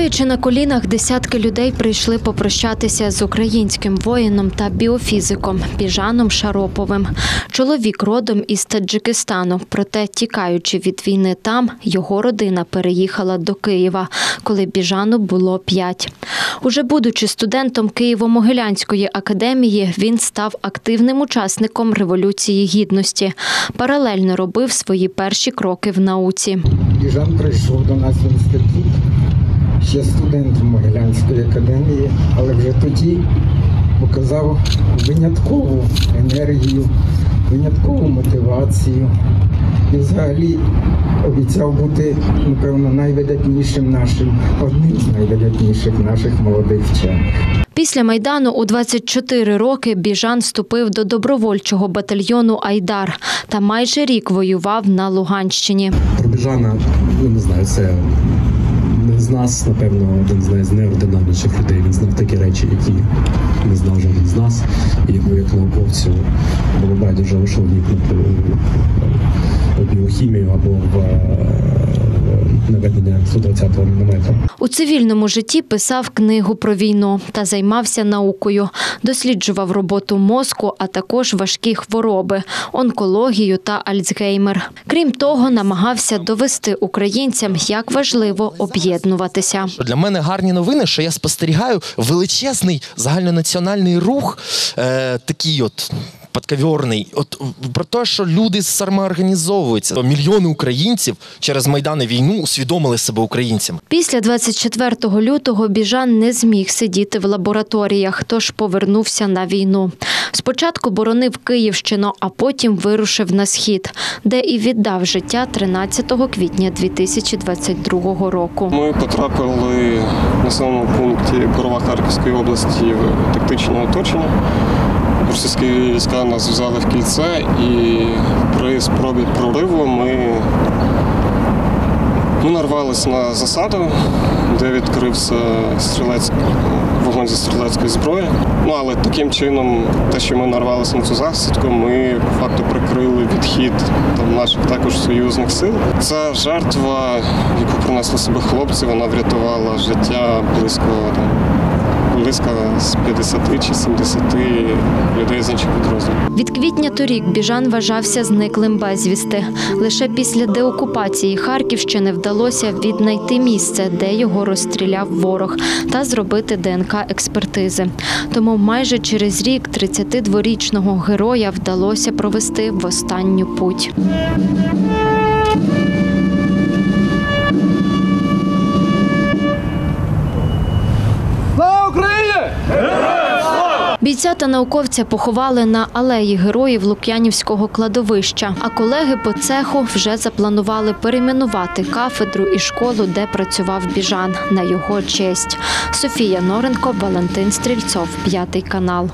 Стоячи на колінах, десятки людей прийшли попрощатися з українським воїном та біофізиком Біжаном Шароповим. Чоловік родом із Таджикистану, проте, тікаючи від війни там, його родина переїхала до Києва, коли Біжану було 5. Уже будучи студентом Києво-Могилянської академії, він став активним учасником Революції Гідності. Паралельно робив свої перші кроки в науці. Біжан прийшов до нас в інститут, ще студентом Могилянської академії, але вже тоді показав виняткову енергію, виняткову мотивацію і взагалі обіцяв бути, напевно, одним з найвидатніших наших молодих вчених. Після Майдану у 24 роки Біжан вступив до добровольчого батальйону «Айдар» та майже рік воював на Луганщині. Про Біжана, не знаю, це з нас, напевно, один з найординарніших людей. Він знав такі речі, які не знав жоден з нас. І йому, як науковцю, було байдуже, що вникнути в біохімію або в наведення 120-го мінометра. У цивільному житті писав книгу про війну та займався наукою. Досліджував роботу мозку, а також важкі хвороби – онкологію та Альцгеймер. Крім того, намагався довести українцям, як важливо об'єднуватися. Для мене гарні новини, що я спостерігаю величезний загальнонаціональний рух, такий от подковерний, про те, що люди самоорганізовуються. Мільйони українців через Майдан і війну усвідомили себе українцями. Після 24 лютого Біжан не зміг сидіти в лабораторіях, тож повернувся на війну. Спочатку боронив Київщину, а потім вирушив на Схід, де і віддав життя 13 квітня 2022 року. Ми потрапили в населеному пункті Борова Харківської області в тактичне оточення. Російські війська нас взяли в кільце, і при спробі прориву ми нарвалися на засаду, де відкрився вогонь зі стрілецької зброї. Але таким чином, те, що ми нарвалися на цю засідку, ми по факту прикрили відхід наших також союзних сил. Ця жертва, яку принесли себе хлопці, вона врятувала життя близько з 50 чи 70 людей з інших підрозділів. Від квітня торік Біжан вважався зниклим безвісти. Лише після деокупації Харківщини вдалося віднайти місце, де його розстріляв ворог, та зробити ДНК-експертизи. Тому майже через рік 32-річного героя вдалося провести в останню путь. Бійця та науковця поховали на алеї Героїв Лук'янівського кладовища, а колеги по цеху вже запланували перейменувати кафедру і школу, де працював Біжан, на його честь. Софія Норенко, Валентин Стрільцов, 5 канал.